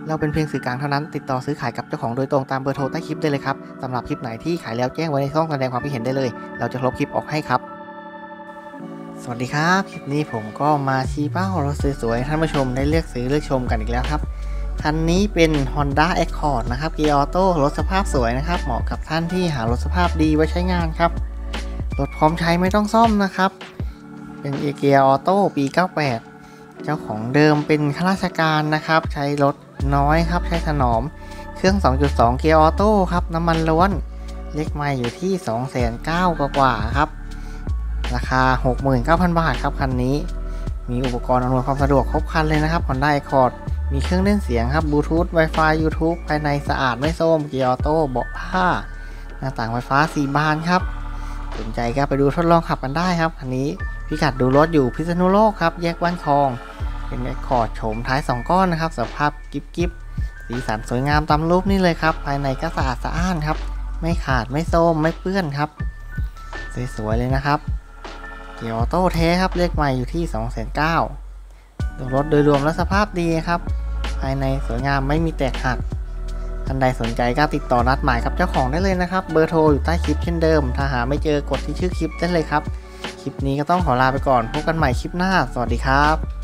เราเป็นเพียงสื่อกลางเท่านั้นติดต่อซื้อขายกับเจ้าของโดยตรงตามเบอร์โทรใต้คลิปได้เลยครับสำหรับคลิปไหนที่ขายแล้วแจ้งไว้ในช่องแสดงความคิดเห็นได้เลยเราจะลบคลิปออกให้ครับสวัสดีครับคลิปนี้ผมก็มาชี้เป้ารถสวยๆท่านผู้ชมได้เลือกซื้อเลือกชมกันอีกแล้วครับคันนี้เป็น Honda Accord นะครับเกียร์ออโต้รถสภาพสวยนะครับเหมาะกับท่านที่หารถสภาพดีไว้ใช้งานครับรถพร้อมใช้ไม่ต้องซ่อมนะครับเป็นเกียร์ออโต้ปี 98เจ้าของเดิมเป็นข้าราชการนะครับใช้รถน้อยครับใช้ถนอมเครื่อง 2.2 เกียร์ออโต้ครับน้ำมันล้วนเลขไมล์อยู่ที่ 290,000 กว่าครับราคา 69,000 บาทครับคันนี้มีอุปกรณ์อำนวยความสะดวกครบครันเลยนะครับ Honda Accord มีเครื่องเล่นเสียงครับบลูทูธ Wi-Fi YouTube ภายในสะอาดไม่โทรมเกียร์ออโต้เบาะผ้าหน้าต่างไฟฟ้า4 บานครับสนใจก็ไปดูทดลองขับกันได้ครับคันนี้พิกัดดูรถอยู่พิษณุโลกครับแยกบ้านคลองเป็นAccordโฉมท้าย2ก้อนนะครับสภาพกิ๊บสีสันสวยงามตามรูปนี่เลยครับภายในก็สะอาดสะอ้านครับไม่ขาดไม่โทรมไม่เปื้อนครับสวยๆเลยนะครับเกียร์ออโต้เทครับเลขใหม่อยู่ที่ 290,000 รถโดยรวมและสภาพดีครับภายในสวยงามไม่มีแตกหักท่านใดสนใจก็ติดต่อนัดหมายกับเจ้าของได้เลยนะครับเบอร์โทรอยู่ใต้คลิปเช่นเดิมถ้าหาไม่เจอกดที่ชื่อคลิปได้เลยครับคลิปนี้ก็ต้องขอลาไปก่อนพบกันใหม่คลิปหน้าสวัสดีครับ